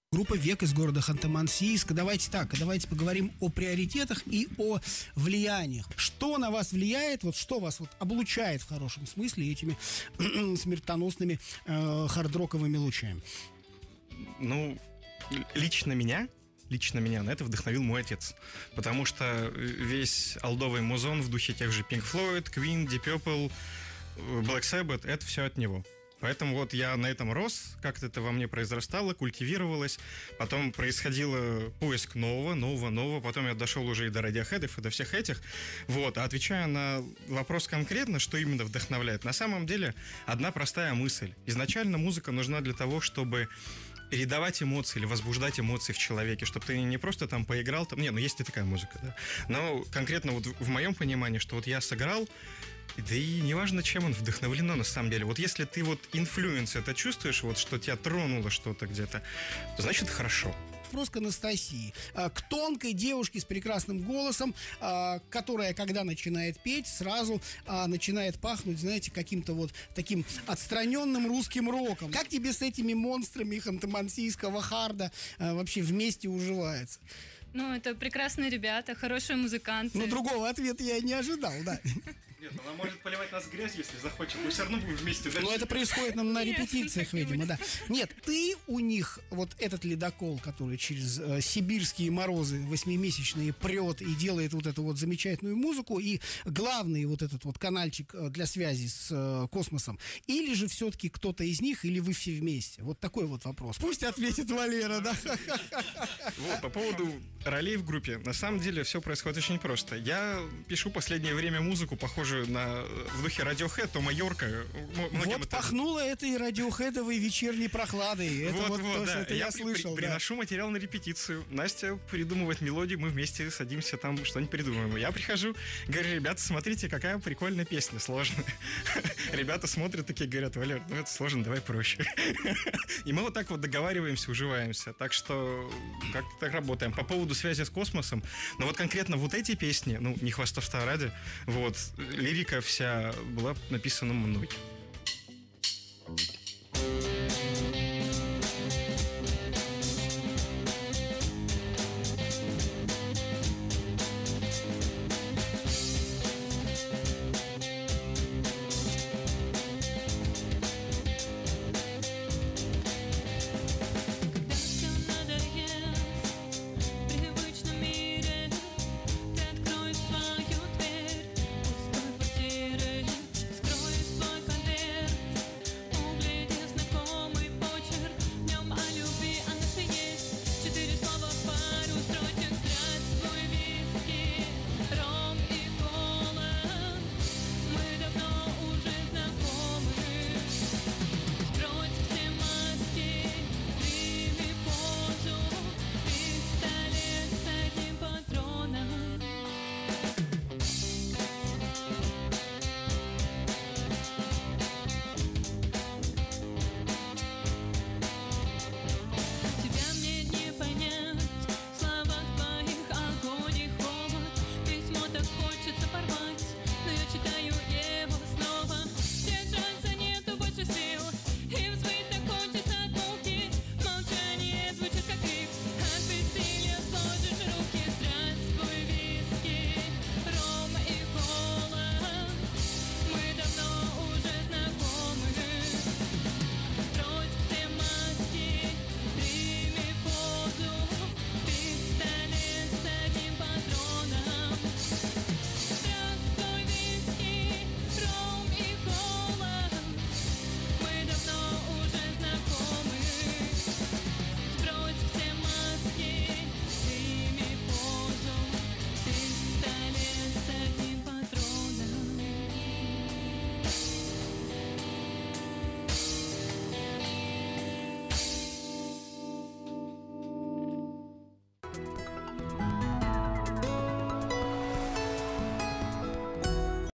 Группа «Век» из города Ханты-Мансийск. Давайте поговорим о приоритетах и о влияниях. Что на вас влияет, вот что вас вот облучает в хорошем смысле этими смертоносными хард-роковыми лучами? Ну, лично меня на это вдохновил мой отец. Потому что весь олдовый музон в духе тех же Pink Floyd, Queen, Deep Purple, Black Sabbath — это все от него. Поэтому вот я на этом рос, как-то это во мне произрастало, культивировалось. Потом происходил поиск нового. Потом я дошел уже и до радиохедов, и до всех этих. Вот. А отвечая на вопрос конкретно, что именно вдохновляет, на самом деле одна простая мысль. Изначально музыка нужна для того, чтобы передавать эмоции или возбуждать эмоции в человеке, чтобы ты не просто там поиграл, там, есть и такая музыка, да. Но конкретно вот в моем понимании, что вот я сыграл, да и неважно, чем он вдохновлено на самом деле. Вот если ты вот инфлюенс это чувствуешь, вот что тебя тронуло что-то где-то, то значит хорошо. Вопрос к Анастасии. К тонкой девушке с прекрасным голосом, которая, когда начинает петь, сразу начинает пахнуть, знаете, каким-то вот таким отстраненным русским роком. Как тебе с этими монстрами ханты-мансийского харда вообще вместе уживается? Ну, это прекрасные ребята, хорошие музыканты. Ну, другого ответа я не ожидал, да. Нет, она может поливать нас грязью, если захочет. Мы все равно будем вместе дальше. Но это происходит на репетициях, видимо, да. Нет, ты у них, вот этот ледокол, который через сибирские морозы 8-месячные прет и делает вот эту вот замечательную музыку, и главный вот этот вот канальчик для связи с космосом, или же все-таки кто-то из них, или вы все вместе? Вот такой вот вопрос. Пусть ответит Валера, да? Вот, по поводу ролей в группе, на самом деле все происходит очень просто. Я пишу последнее время музыку, похожую в духе Radiohead, Тома Йорка. Вот пахнуло этой радиохедовой вечерней прохладой. Это вот то, да. что это я слышал. Приношу материал на репетицию. Настя придумывает мелодию, мы вместе садимся там, что-нибудь придумываем. Я прихожу, говорю: ребята, смотрите, какая прикольная песня, сложная. Ребята смотрят, такие говорят: Валер, ну это сложно, давай проще. И мы вот так вот договариваемся, уживаемся. Так что как-то так работаем. По поводу связи с космосом, но вот конкретно вот эти песни, не хвастовства ради, вот, лирика вся была написана мной.